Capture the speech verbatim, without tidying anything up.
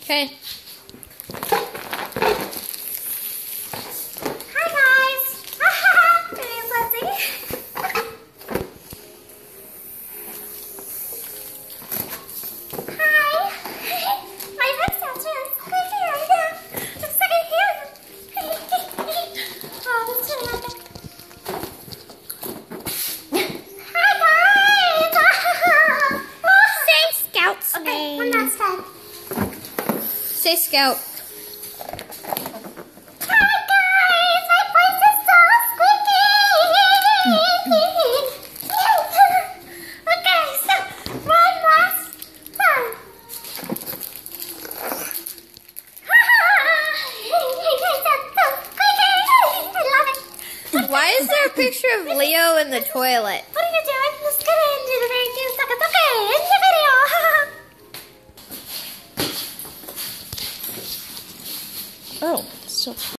Okay. Hi guys! My name's Lindsay. Hi! My next answer is Lindsay Helium. I'm studying helium. Oh, that's really epic. Hi guys! Say Scout's Okay, name. one last time. Say Scout. Hi guys! My voice is so squeaky! Okay, so one last time. I love it. Why is there a picture of Leo in the toilet? What are you doing? Let's get into the very few seconds. Okay, in the video. Oh, so.